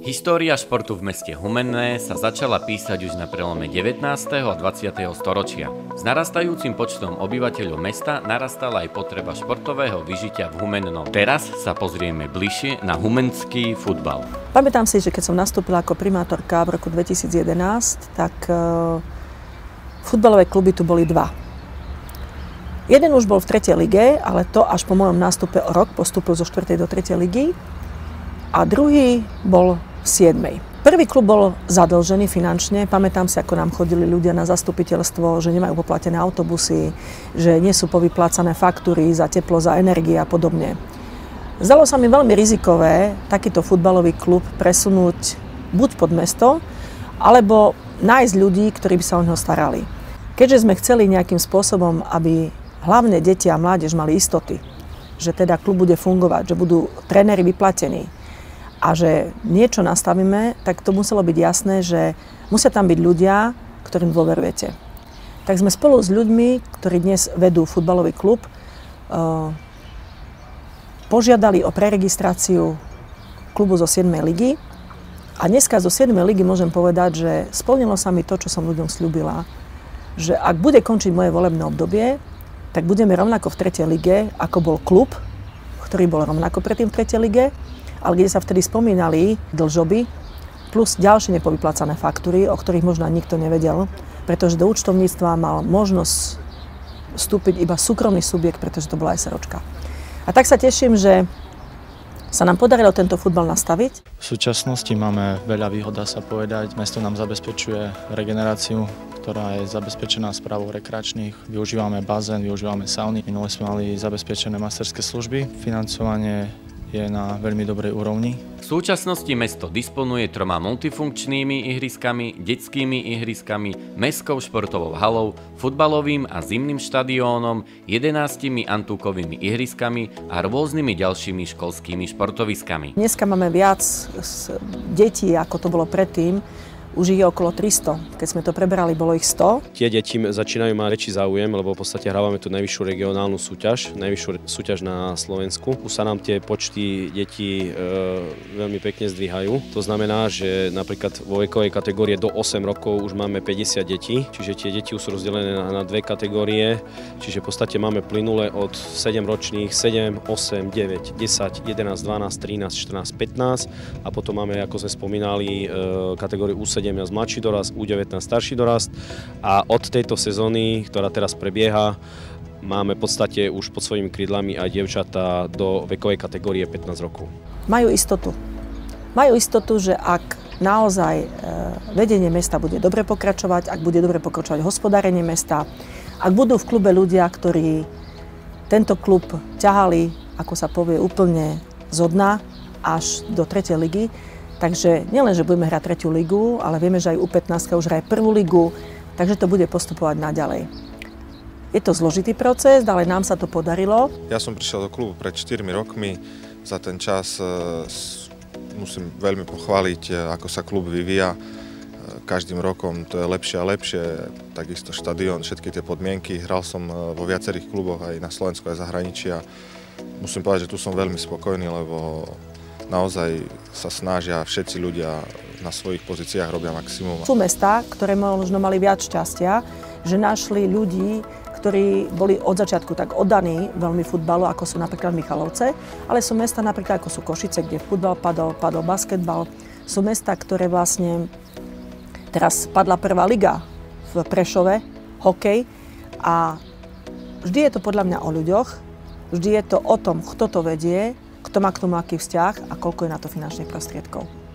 História športu v meste Humenné sa začala písať už na prelome 19. a 20. storočia. S narastajúcim počtom obyvateľov mesta narastala aj potreba športového vyžitia v Humennom. Teraz sa pozrieme bližšie na humenský futbal. Pamätám si, že keď som nastúpila ako primátorka v roku 2011, tak futbalové kluby tu boli dva. Jeden už bol v 3. lige, ale to až po mojom nástupe o rok postúpil zo 4. do 3. ligy. A druhý bol v 7. Prvý klub bol zadlžený finančne. Pamätám si, ako nám chodili ľudia na zastupiteľstvo, že nemajú poplatené autobusy, že nie sú povyplácané faktúry za teplo, za energie a podobne. Zdalo sa mi veľmi rizikové takýto futbalový klub presunúť buď pod mesto, alebo nájsť ľudí, ktorí by sa o neho starali. Keďže sme chceli nejakým spôsobom, aby hlavne deti a mládež mali istoty, že teda klub bude fungovať, že budú tréneri vyplatení, a že niečo nastavíme, tak to muselo byť jasné, že musia tam byť ľudia, ktorým dôverujete. Tak sme spolu s ľuďmi, ktorí dnes vedú futbalový klub, požiadali o preregistráciu klubu zo 7. ligy. A dneska zo 7. ligy môžem povedať, že splnilo sa mi to, čo som ľuďom sľúbila, že ak bude končiť moje volebné obdobie, tak budeme rovnako v 3. lige, ako bol klub, ktorý bol rovnako predtým v 3. lige, ale kde sa vtedy spomínali dlžoby plus ďalšie nepovyplácané faktúry, o ktorých možno nikto nevedel, pretože do účtovníctva mal možnosť vstúpiť iba súkromný subjekt, pretože to bola SROčka. A tak sa teším, že sa nám podarilo tento futbal nastaviť. V súčasnosti máme veľa výhod, dá sa povedať. Mesto nám zabezpečuje regeneráciu, ktorá je zabezpečená správou rekreačných. Využívame bazén, využívame sauny. Minule sme mali zabezpečené masterské služby. Financovanie je na veľmi dobrej úrovni. V súčasnosti mesto disponuje 3 multifunkčnými ihriskami, detskými ihriskami, mestskou športovou halou, futbalovým a zimným štadiónom, 11 antúkovými ihriskami a rôznymi ďalšími školskými športoviskami. Dneska máme viac detí, ako to bolo predtým. Už ich je okolo 300. Keď sme to preberali, bolo ich 100. Tie deti začínajú mať väčší záujem, lebo v podstate hrávame tu najvyššiu regionálnu súťaž, najvyššiu súťaž na Slovensku. Už sa nám tie počty detí veľmi pekne zdvíhajú. To znamená, že napríklad vo vekovej kategórie do 8 rokov už máme 50 detí, čiže tie deti už sú rozdelené na 2 kategórie, čiže v podstate máme plynule od 7 ročných 7, 8, 9, 10, 11, 12, 13, 14, 15 a potom máme, ako sme spomínali, kategóriu U17 mladší dorast, U19 starší dorast a od tejto sezóny, ktorá teraz prebieha, máme v podstate už pod svojimi krídlami aj dievčatá do vekovej kategórie 15 rokov. Majú istotu. Majú istotu, že ak naozaj vedenie mesta bude dobre pokračovať, ak bude dobre pokračovať hospodárenie mesta, ak budú v klube ľudia, ktorí tento klub ťahali, ako sa povie, úplne zo dna až do 3. ligy, takže nielen, že budeme hrať 3. ligu, ale vieme, že aj U15 už hraje 1. ligu, takže to bude postupovať naďalej. Je to zložitý proces, ale nám sa to podarilo. Ja som prišiel do klubu pred 4 rokmi. Za ten čas musím veľmi pochváliť, ako sa klub vyvíja. Každým rokom to je lepšie a lepšie. Takisto štadión, všetky tie podmienky. Hral som vo viacerých kluboch aj na Slovensku, aj zahraničí. Musím povedať, že tu som veľmi spokojný, lebo naozaj sa snažia všetci ľudia na svojich pozíciách, robia maximum. Sú mestá, ktoré možno mali viac šťastia, že našli ľudí, ktorí boli od začiatku tak oddaní veľmi futbalu, ako sú napríklad Michalovce, ale sú mesta napríklad ako sú Košice, kde futbal padol basketbal. Sú mesta, ktoré vlastne teraz padla 1. liga v Prešove, hokej a vždy je to podľa mňa o ľuďoch, vždy je to o tom, kto to vedie, kto má k tomu aký vzťah a koľko je na to finančných prostriedkov.